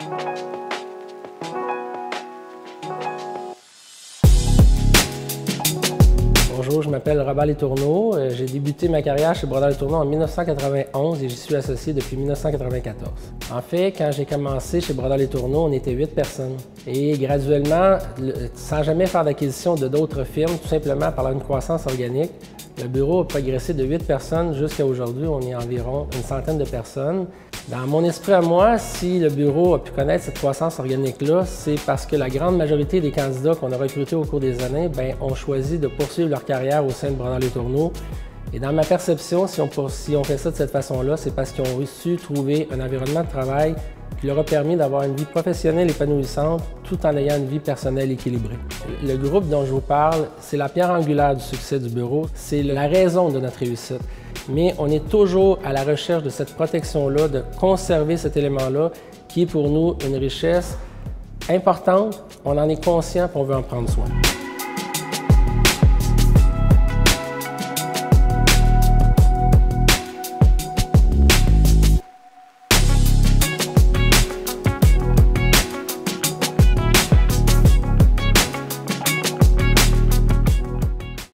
Bonjour, je m'appelle Robert Letourneau. J'ai débuté ma carrière chez Brodeur Letourneau en 1991 et j'y suis associé depuis 1994. En fait, quand j'ai commencé chez Brodeur Letourneau, on était 8 personnes. Et graduellement, sans jamais faire d'acquisition de d'autres firmes, tout simplement par une croissance organique, le bureau a progressé de 8 personnes jusqu'à aujourd'hui, on est environ une centaine de personnes. Dans mon esprit à moi, si le bureau a pu connaître cette croissance organique-là, c'est parce que la grande majorité des candidats qu'on a recrutés au cours des années ont choisi de poursuivre leur carrière au sein de Brodeur Letourneau. Et dans ma perception, si on fait ça de cette façon-là, c'est parce qu'ils ont su trouver un environnement de travail qui leur a permis d'avoir une vie professionnelle épanouissante tout en ayant une vie personnelle équilibrée. Le groupe dont je vous parle, c'est la pierre angulaire du succès du bureau, c'est la raison de notre réussite. Mais on est toujours à la recherche de cette protection-là, de conserver cet élément-là qui est pour nous une richesse importante. On en est conscient et on veut en prendre soin.